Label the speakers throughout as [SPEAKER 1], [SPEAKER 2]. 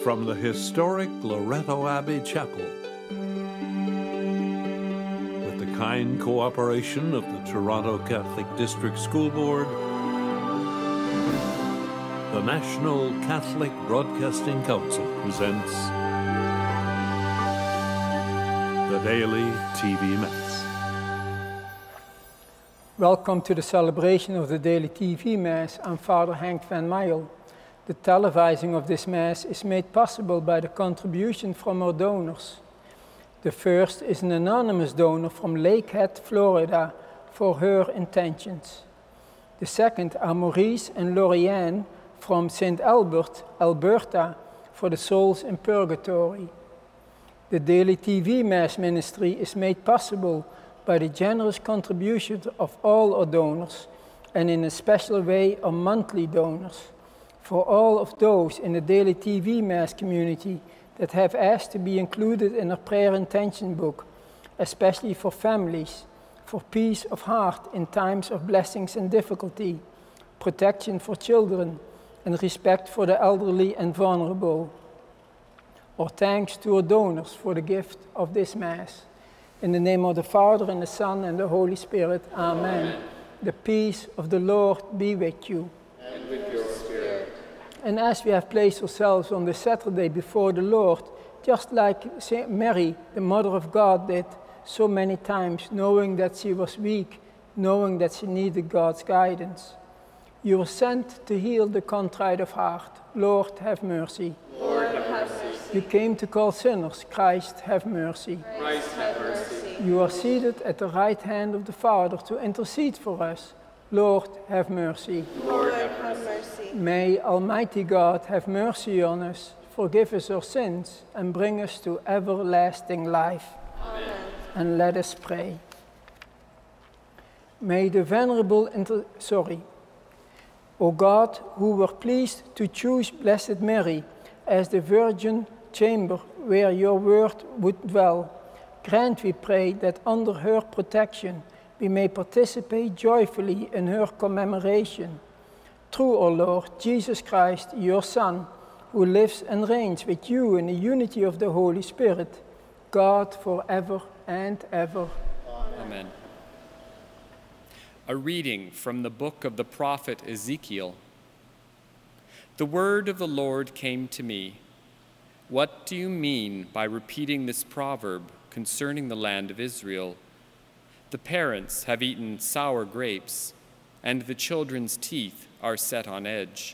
[SPEAKER 1] from the historic Loretto Abbey Chapel, with the kind cooperation of the Toronto Catholic District School Board, the National Catholic Broadcasting Council presents the Daily TV Mass.
[SPEAKER 2] Welcome to the celebration of the Daily TV Mass. I'm Father Henk van Meyl. The televising of this Mass is made possible by the contribution from our donors. The first is an anonymous donor from Lakehead, Florida, for her intentions. The second are Maurice and Lorianne from St. Albert, Alberta, for the souls in purgatory. The Daily TV Mass ministry is made possible by the generous contributions of all our donors, and in a special way our monthly donors. For all of those in the Daily TV Mass community that have asked to be included in our prayer intention book, especially for families, for peace of heart in times of blessings and difficulty, protection for children, and respect for the elderly and vulnerable. Our thanks to our donors for the gift of this Mass. In the name of the Father, and the Son, and the Holy Spirit. Amen. The peace of the Lord be with you.
[SPEAKER 3] And with your spirit.
[SPEAKER 2] And as we have placed ourselves on the Saturday before the Lord, just like Saint Mary, the Mother of God, did so many times, knowing that she was weak, knowing that she needed God's guidance. You were sent to heal the contrite of heart. Lord, have mercy.
[SPEAKER 3] Lord, have mercy.
[SPEAKER 2] You came to call sinners. Christ, have mercy.
[SPEAKER 3] Christ, have mercy.
[SPEAKER 2] You are seated at the right hand of the Father to intercede for us. Lord, have mercy.
[SPEAKER 3] Lord, have mercy.
[SPEAKER 2] May Almighty God have mercy on us, forgive us our sins, and bring us to everlasting life.
[SPEAKER 3] Amen.
[SPEAKER 2] And let us pray. May the venerable O God, who were pleased to choose Blessed Mary as the virgin chamber where your word would dwell, grant, we pray, that under her protection we may participate joyfully in her commemoration. Through our Lord Jesus Christ, your Son, who lives and reigns with you in the unity of the Holy Spirit, God forever and ever.
[SPEAKER 4] Amen. A reading from the book of the prophet Ezekiel. The word of the Lord came to me. What do you mean by repeating this proverb concerning the land of Israel? The parents have eaten sour grapes, and the children's teeth are set on edge.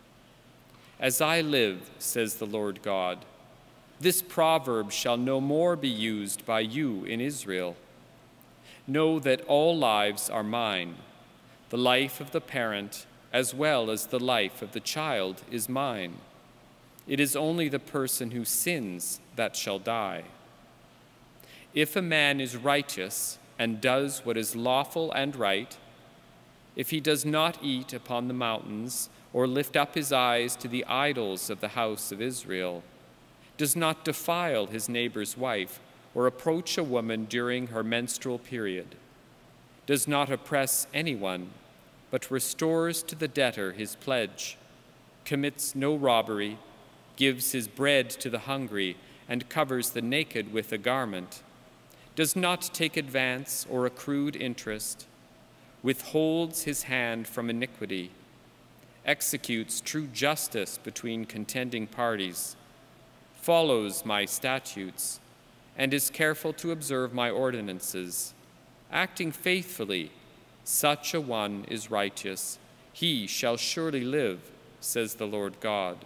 [SPEAKER 4] As I live, says the Lord God, this proverb shall no more be used by you in Israel. Know that all lives are mine. The life of the parent, as well as the life of the child, is mine. It is only the person who sins that shall die. If a man is righteous and does what is lawful and right, if he does not eat upon the mountains or lift up his eyes to the idols of the house of Israel, does not defile his neighbor's wife or approach a woman during her menstrual period, does not oppress anyone, but restores to the debtor his pledge, commits no robbery, gives his bread to the hungry, and covers the naked with a garment, does not take advance or accrued interest, withholds his hand from iniquity, executes true justice between contending parties, follows my statutes, and is careful to observe my ordinances, acting faithfully, such a one is righteous. He shall surely live, says the Lord God.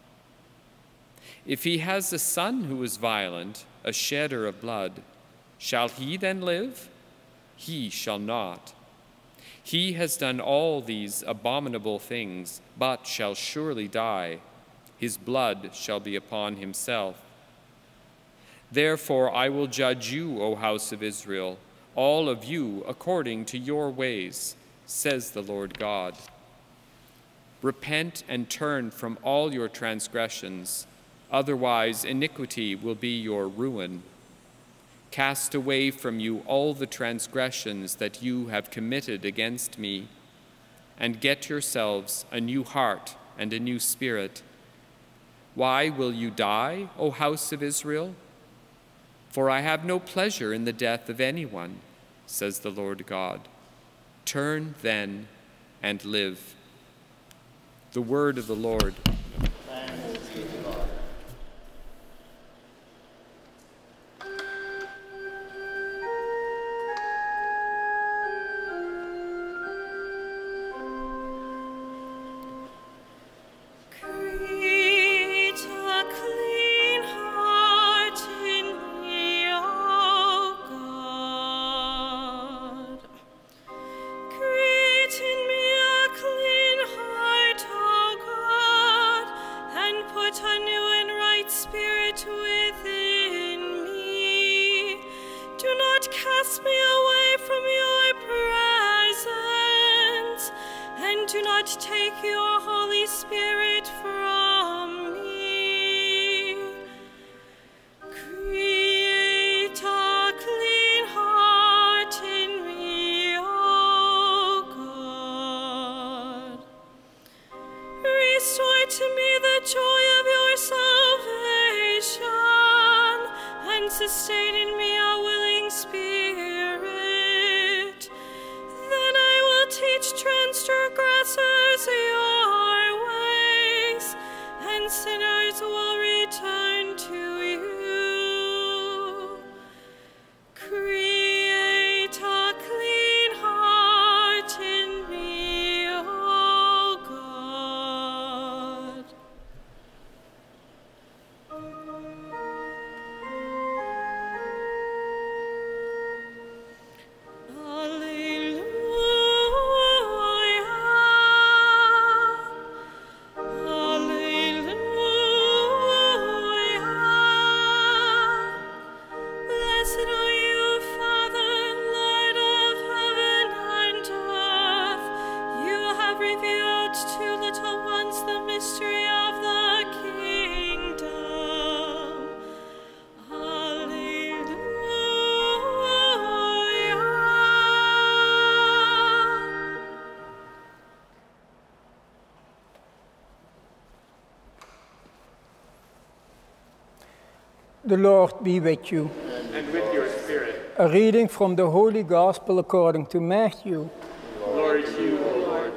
[SPEAKER 4] If he has a son who is violent, a shedder of blood, shall he then live? He shall not. He has done all these abominable things, but shall surely die. His blood shall be upon himself. Therefore I will judge you, O house of Israel, all of you according to your ways, says the Lord God. Repent and turn from all your transgressions, otherwise iniquity will be your ruin. Cast away from you all the transgressions that you have committed against me, and get yourselves a new heart and a new spirit. Why will you die, O house of Israel? For I have no pleasure in the death of anyone, says the Lord God. Turn then and live. The word of the Lord.
[SPEAKER 5] Thanks be to God.
[SPEAKER 6] Create a clean heart in me, O God. Create in me a clean heart, O God, and put a new and right spirit within me. Do not cast me away from your presence, and do not take your Holy Spirit from me. Create a clean heart in me, O God. Restore to me the joy of your salvation, and sustain in me a willing spirit. Then I will teach transgressors your ways, and sinners will return to you. Create a clean heart in me, O God. Blessed are you, Father, Lord of heaven and earth. You have revealed to little ones the mystery of the kingdom. Hallelujah.
[SPEAKER 2] The Lord be with you.
[SPEAKER 7] And with your spirit.
[SPEAKER 2] A reading from the Holy Gospel according to Matthew.
[SPEAKER 7] Glory to you, O Lord.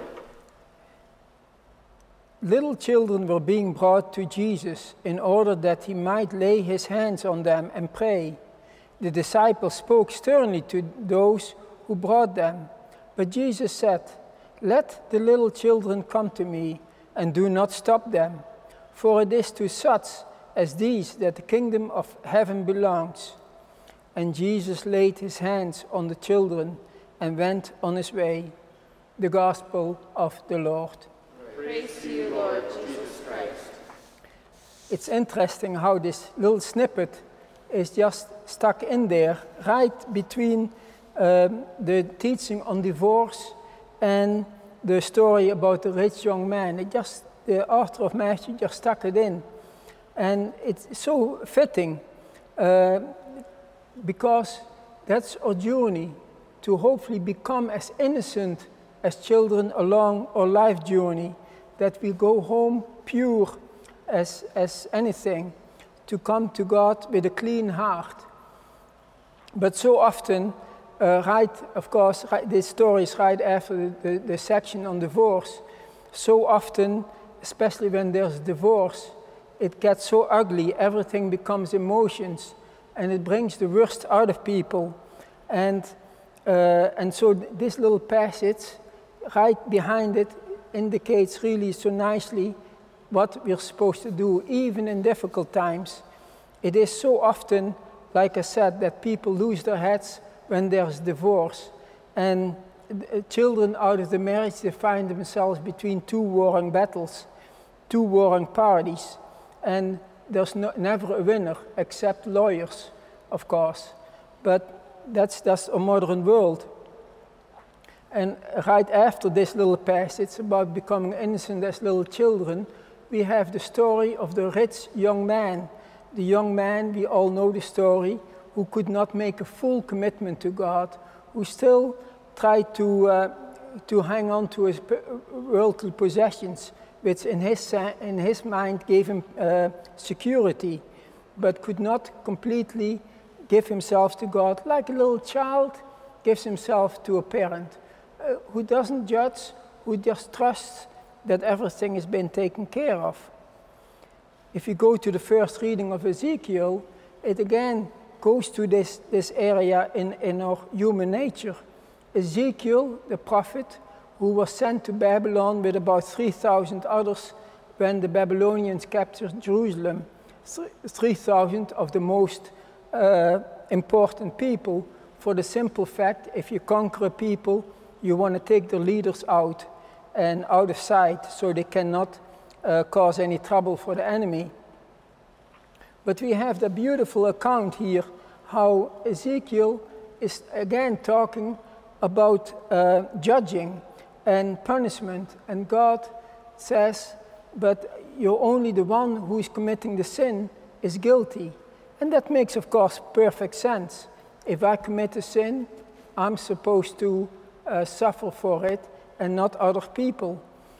[SPEAKER 2] Little children were being brought to Jesus in order that he might lay his hands on them and pray. The disciples spoke sternly to those who brought them. But Jesus said, "Let the little children come to me, and do not stop them, for it is to such as these that the kingdom of heaven belongs." And Jesus laid his hands on the children and went on his way. The Gospel of the Lord.
[SPEAKER 3] Praise to you, Lord Jesus Christ.
[SPEAKER 2] It's interesting how this little snippet is just stuck in there, right between the teaching on divorce and the story about the rich young man. The author of Matthew just stuck it in. And it's so fitting because that's our journey, to hopefully become as innocent as children along our life journey, that we go home pure as anything, to come to God with a clean heart. But so often, this story is right after the section on divorce. So often, especially when there's divorce, it gets so ugly, everything becomes emotions, and it brings the worst out of people. And so this little passage, right behind it, indicates really so nicely what we're supposed to do, even in difficult times. It is so often, like I said, that people lose their heads when there's divorce. And children out of the marriage, they find themselves between two warring battles, two warring parties. And there's never a winner, except lawyers, of course. But that's a modern world. And right after this little passage about becoming innocent as little children, we have the story of the rich young man. The young man, we all know the story, who could not make a full commitment to God, who still tried to hang on to his worldly possessions which in his mind gave him security, but could not completely give himself to God, like a little child gives himself to a parent, who doesn't judge, who just trusts that everything has been taken care of. If you go to the first reading of Ezekiel, it again goes to this area in our human nature. Ezekiel, the prophet, who was sent to Babylon with about 3,000 others when the Babylonians captured Jerusalem, 3,000 of the most important people, for the simple fact, if you conquer a people, you want to take the leaders out and out of sight so they cannot cause any trouble for the enemy. But we have the beautiful account here how Ezekiel is again talking about judging and punishment, and God says, but you're only the one who is committing the sin is guilty. And that makes, of course, perfect sense. If I commit a sin, I'm supposed to suffer for it and not other people.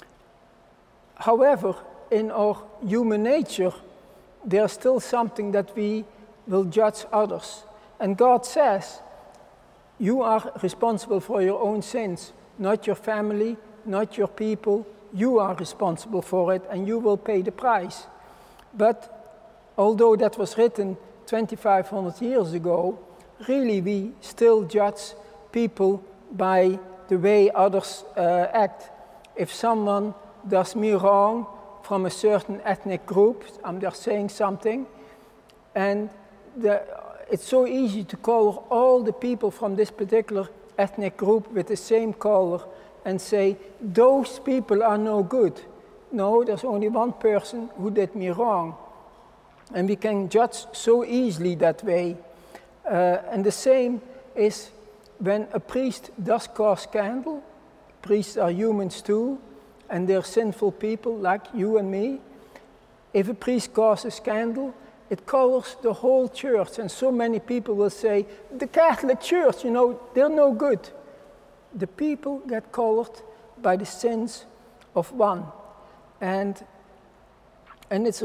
[SPEAKER 2] However, in our human nature, there's still something that we will judge others. And God says, you are responsible for your own sins, not your family, not your people. You are responsible for it, and you will pay the price. But although that was written 2,500 years ago, really we still judge people by the way others act. If someone does me wrong from a certain ethnic group, I'm just saying something, and it's so easy to call all the people from this particular ethnic group with the same color and say, those people are no good. No, there's only one person who did me wrong. And we can judge so easily that way. And the same is when a priest does cause scandal. Priests are humans too, and they're sinful people like you and me. If a priest causes scandal, it colors the whole church, and so many people will say, the Catholic Church, you know, they're no good. The people get colored by the sins of one. And it's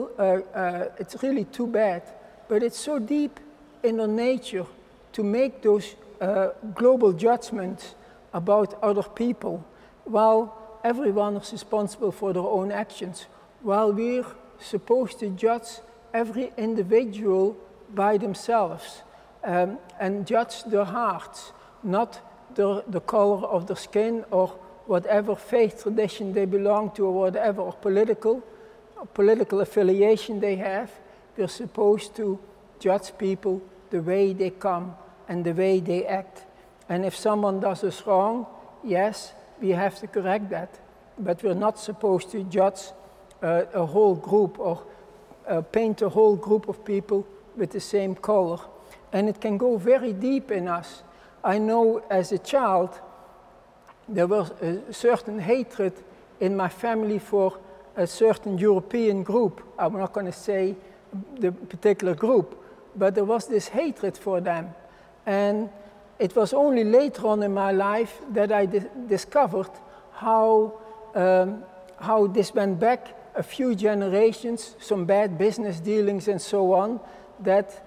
[SPEAKER 2] it's really too bad, but it's so deep in our nature to make those global judgments about other people, while everyone is responsible for their own actions, while we're supposed to judge every individual by themselves and judge their hearts, not the color of their skin or whatever faith tradition they belong to or whatever or political affiliation they have. We're supposed to judge people the way they come and the way they act. And if someone does us wrong, yes, we have to correct that. But we're not supposed to judge a whole group or paint a whole group of people with the same color. And it can go very deep in us. I know as a child, there was a certain hatred in my family for a certain European group. I'm not going to say the particular group, but there was this hatred for them. And it was only later on in my life that I discovered how this went back a few generations, some bad business dealings and so on, that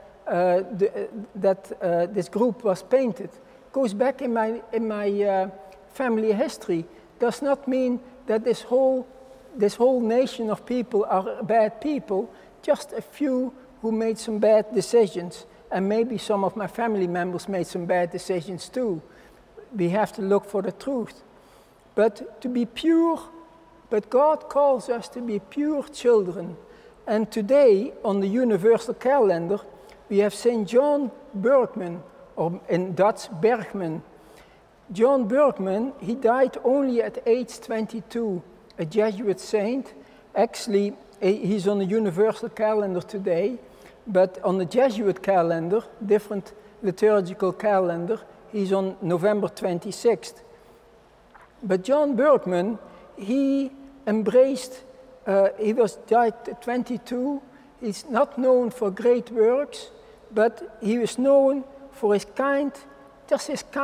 [SPEAKER 2] this group was painted. Goes back in my family history. Does not mean that this whole nation of people are bad people, just a few who made some bad decisions, and maybe some of my family members made some bad decisions too. We have to look for the truth. But to be pure, but God calls us to be pure children. And today, on the universal calendar, we have St. John Bergman, or in Dutch, Bergman. John Bergman, he died only at age 22, a Jesuit saint. Actually, he's on the universal calendar today, but on the Jesuit calendar, different liturgical calendar, he's on November 26th. But John Bergman, he embraced, he died at 22. He's not known for great works, but he was known for his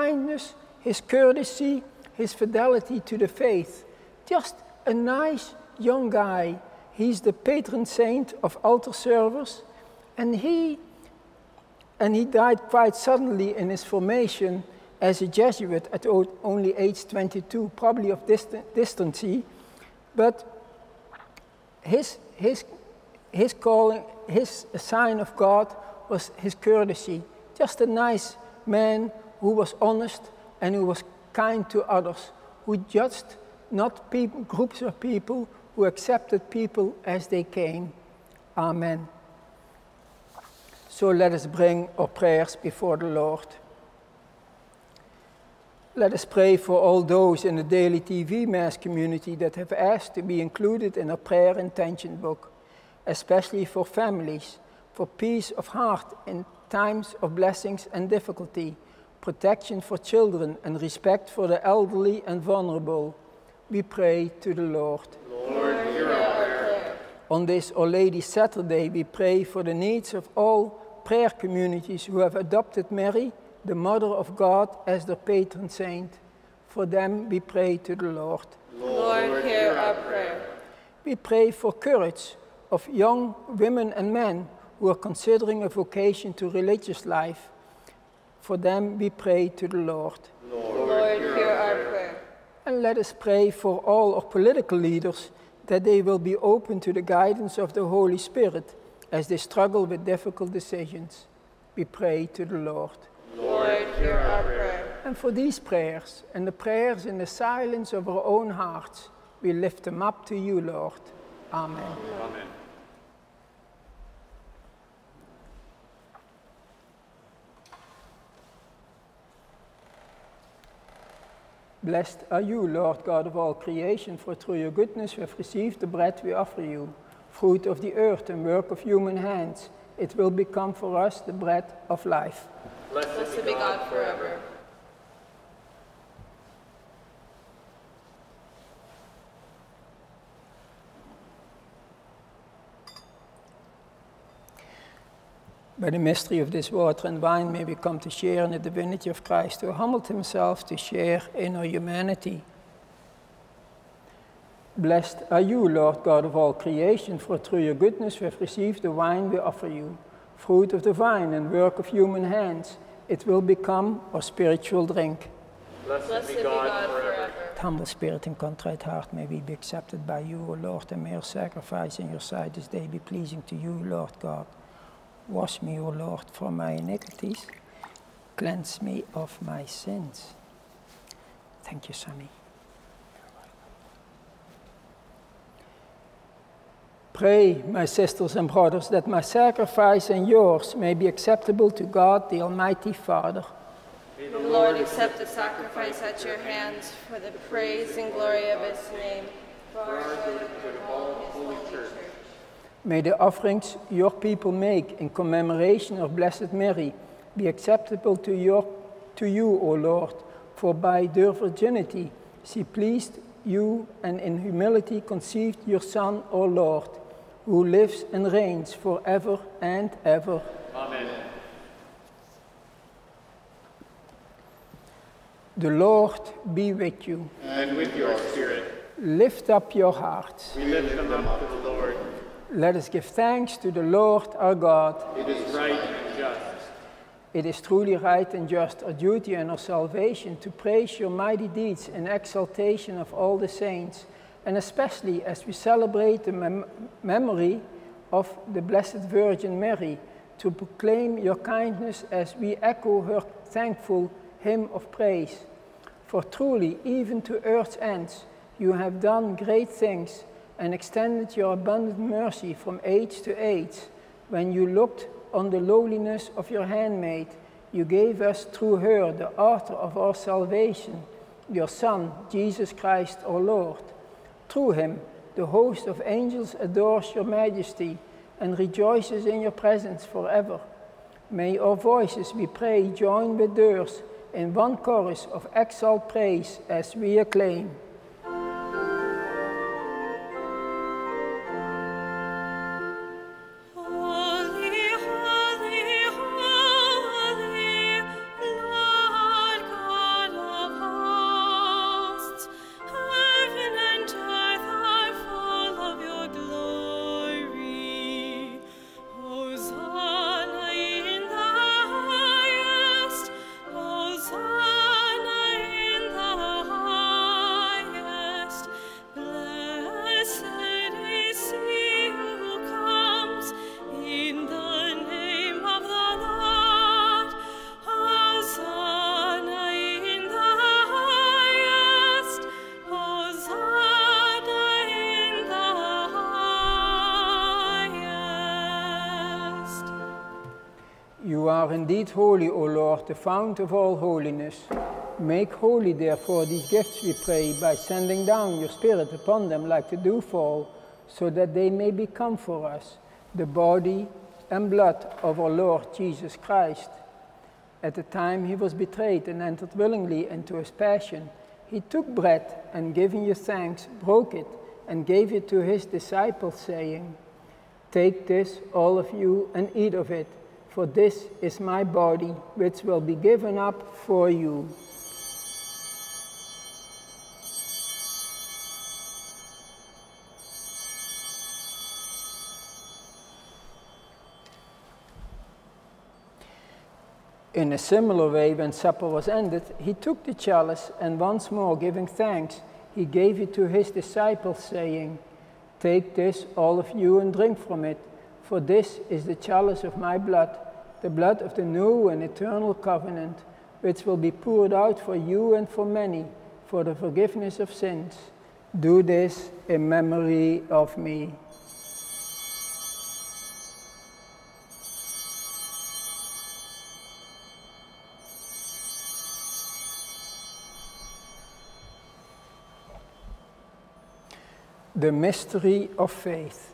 [SPEAKER 2] kindness, his courtesy, his fidelity to the faith. Just a nice, young guy. He's the patron saint of altar servers, and he died quite suddenly in his formation as a Jesuit at only age 22, probably of distancy, but his calling, his sign of God was his courtesy. Just a nice man who was honest and who was kind to others, who judged not groups of people, who accepted people as they came. Amen. So let us bring our prayers before the Lord. Let us pray for all those in the Daily TV Mass community that have asked to be included in our prayer intention book, especially for families, for peace of heart in times of blessings and difficulty, protection for children and respect for the elderly and vulnerable. We pray to the Lord.
[SPEAKER 7] Lord, hear our prayer.
[SPEAKER 2] On this Our Lady Saturday, we pray for the needs of all prayer communities who have adopted Mary, the Mother of God, as their patron saint. For them, we pray to the Lord.
[SPEAKER 3] Lord, hear our prayer.
[SPEAKER 2] We pray for courage of young women and men who are considering a vocation to religious life. For them, we pray to the Lord.
[SPEAKER 3] Lord, hear our prayer.
[SPEAKER 2] And let us pray for all our political leaders, that they will be open to the guidance of the Holy Spirit as they struggle with difficult decisions. We pray to the Lord.
[SPEAKER 3] Lord, hear our prayer.
[SPEAKER 2] And for these prayers, and the prayers in the silence of our own hearts, we lift them up to you, Lord. Amen.
[SPEAKER 7] Amen.
[SPEAKER 2] Blessed are you, Lord God of all creation, for through your goodness we have received the bread we offer you, fruit of the earth and work of human hands. It will become for us the bread of life.
[SPEAKER 3] Blessed be God forever.
[SPEAKER 2] By the mystery of this water and wine may we come to share in the divinity of Christ, who humbled himself to share in our humanity. Blessed are you, Lord God of all creation, for through your goodness we have received the wine we offer you, fruit of the vine and work of human hands. It will become our spiritual drink.
[SPEAKER 7] Blessed be God forever.
[SPEAKER 2] With humble spirit and contrite heart may we be accepted by you, O Lord, and may our sacrifice in your sight this day be pleasing to you, Lord God. Wash me, O Lord, from my iniquities. Cleanse me of my sins. Thank you, Sammy. Pray, my sisters and brothers, that my sacrifice and yours may be acceptable to God, the Almighty Father.
[SPEAKER 3] May the Lord accept the sacrifice at your hands for the praise and glory of his name, for our good and all his holy church.
[SPEAKER 2] May the offerings your people make in commemoration of Blessed Mary be acceptable to you, O Lord, for by their virginity she pleased you and in humility conceived your Son, O Lord, who lives and reigns forever and ever.
[SPEAKER 7] Amen.
[SPEAKER 2] The Lord be with you.
[SPEAKER 7] And with your spirit.
[SPEAKER 2] Lift up your hearts.
[SPEAKER 7] We lift them up to the Lord.
[SPEAKER 2] Let us give thanks to the Lord our God.
[SPEAKER 7] It is right and just.
[SPEAKER 2] It is truly right and just, our duty and our salvation, to praise your mighty deeds in exaltation of all the saints, and especially as we celebrate the memory of the Blessed Virgin Mary, to proclaim your kindness as we echo her thankful hymn of praise. For truly, even to earth's ends, you have done great things and extended your abundant mercy from age to age. When you looked on the lowliness of your handmaid, you gave us through her the author of our salvation, your Son, Jesus Christ our Lord. Through him, the host of angels adores your majesty and rejoices in your presence forever. May our voices, we pray, join with theirs in one chorus of exalt praise as we acclaim.
[SPEAKER 6] Heaven and earth are full
[SPEAKER 2] You are indeed holy, O Lord, the fount of all holiness. Make holy, therefore, these gifts, we pray, by sending down your Spirit upon them like the dewfall, so that they may become for us the body and blood of our Lord Jesus Christ. At the time he was betrayed and entered willingly into his passion, he took bread and, giving you thanks, broke it and gave it to his disciples, saying, "Take this, all of you, and eat of it, for this is my body, which will be given up for you." In a similar way, when supper was ended, he took the chalice, and once more giving thanks, he gave it to his disciples, saying, "Take this, all of you, and drink from it, for this is the chalice of my blood, the blood of the new and eternal covenant, which will be poured out for you and for many, for the forgiveness of sins. Do this in memory of me." The mystery of faith.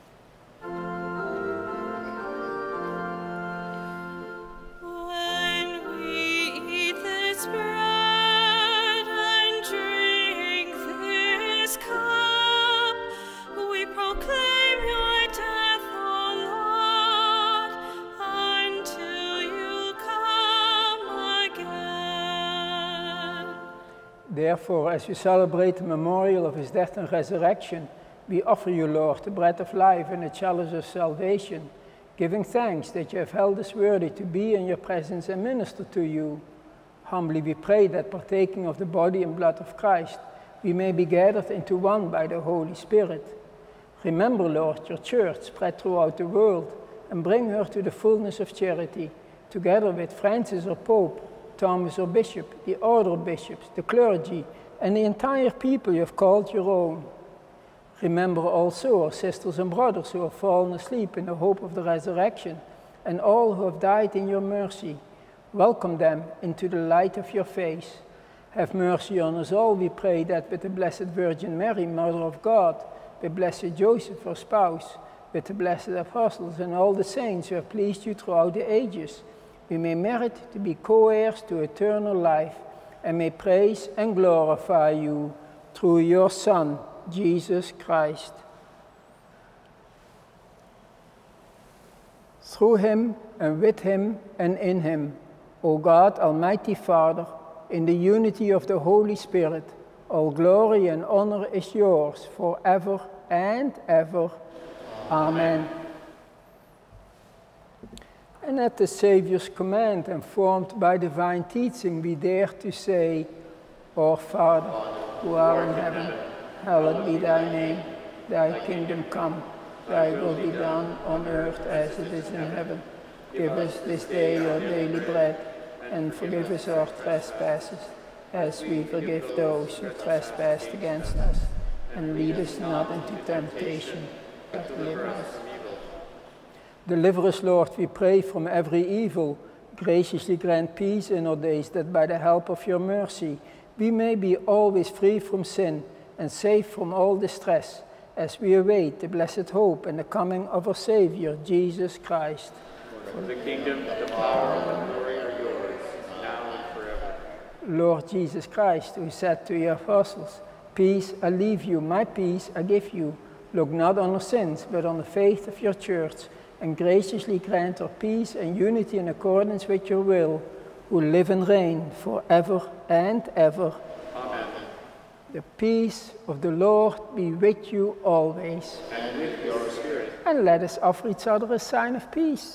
[SPEAKER 6] When we eat this bread and drink this cup, we proclaim your death, O Lord, until you come again.
[SPEAKER 2] Therefore, as we celebrate the memorial of his death and resurrection, we offer you, Lord, the bread of life and the chalice of salvation, giving thanks that you have held us worthy to be in your presence and minister to you. Humbly we pray that, partaking of the body and blood of Christ, we may be gathered into one by the Holy Spirit. Remember, Lord, your church spread throughout the world, and bring her to the fullness of charity, together with Francis our Pope, Thomas our Bishop, the order of bishops, the clergy, and the entire people you have called your own. Remember also our sisters and brothers who have fallen asleep in the hope of the resurrection, and all who have died in your mercy. Welcome them into the light of your face. Have mercy on us all, we pray, that with the Blessed Virgin Mary, Mother of God, with Blessed Joseph, our spouse, with the blessed apostles and all the saints who have pleased you throughout the ages, we may merit to be co-heirs to eternal life, and may praise and glorify you through your Son, Jesus Christ. Through him, and with him, and in him, O God, Almighty Father, in the unity of the Holy Spirit, all glory and honor is yours forever and ever. Amen. And at the Saviour's command, and formed by divine teaching, we dare to say, Our Father, who art in heaven, hallowed be thy name. Thy kingdom come, thy will be done on earth as it is in heaven. Give us this day our daily bread, and forgive us our trespasses, as we forgive those who trespass against us. And lead us not into temptation, but deliver us. Deliver us, Lord, we pray, from every evil. Graciously grant peace in our days, that by the help of your mercy we may be always free from sin and safe from all distress, as we await the blessed hope and the coming of our Savior, Jesus Christ.
[SPEAKER 7] For the kingdom, the power, and the glory are yours, now and forever.
[SPEAKER 2] Lord Jesus Christ, who said to your apostles, "Peace I leave you, my peace I give you," look not on our sins, but on the faith of your church, and graciously grant her peace and unity in accordance with your will, who live and reign forever and ever.
[SPEAKER 7] Amen.
[SPEAKER 2] The peace of the Lord be with you always.
[SPEAKER 7] And with your spirit.
[SPEAKER 2] And let us offer each other a sign of peace.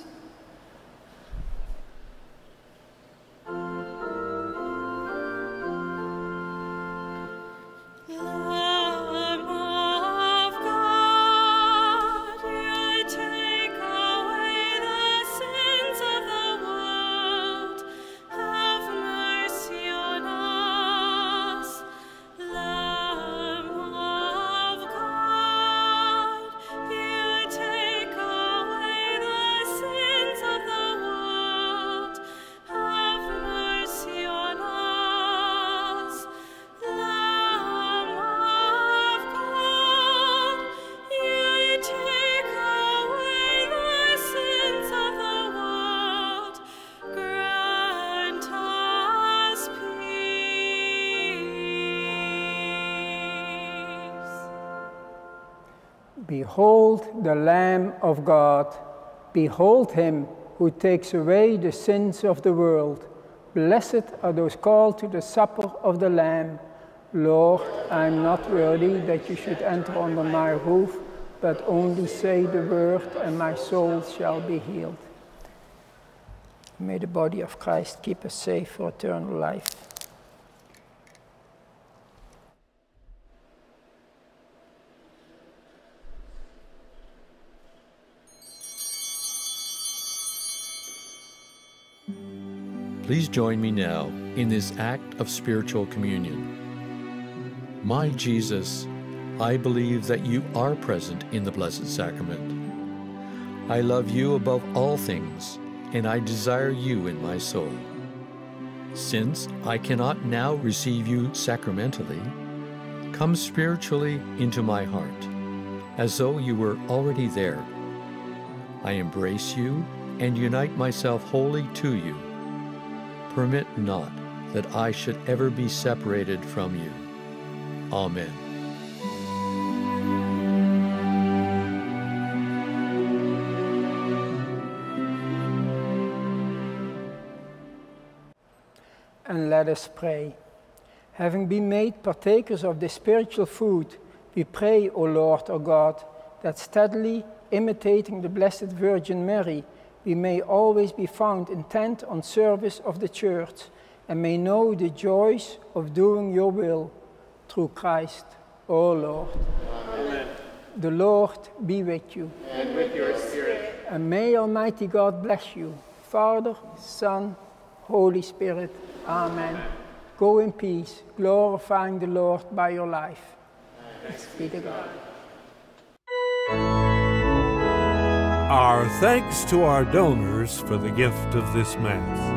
[SPEAKER 6] Take away the
[SPEAKER 2] Behold the Lamb of God. Behold him who takes away the sins of the world. Blessed are those called to the supper of the Lamb. Lord, I am not worthy that you should enter under my roof, but only say the word, and my soul shall be healed. May the body of Christ keep us safe for eternal life.
[SPEAKER 8] Please join me now in this act of spiritual communion. My Jesus, I believe that you are present in the Blessed Sacrament. I love you above all things, and I desire you in my soul. Since I cannot now receive you sacramentally, come spiritually into my heart, as though you were already there. I embrace you and unite myself wholly to you. Permit not that I should ever be separated from you. Amen.
[SPEAKER 2] And let us pray. Having been made partakers of this spiritual food, we pray, O Lord, O God, that steadily imitating the Blessed Virgin Mary, we may always be found intent on service of the Church, and may know the joys of doing your will, through Christ, O Lord.
[SPEAKER 7] Amen.
[SPEAKER 2] The Lord be with you.
[SPEAKER 7] And with your spirit.
[SPEAKER 2] And may Almighty God bless you, Father, Son, Holy Spirit. Amen. Go in peace, glorifying the Lord by your life. Thanks be to God.
[SPEAKER 1] Our thanks to our donors for the gift of this Mass.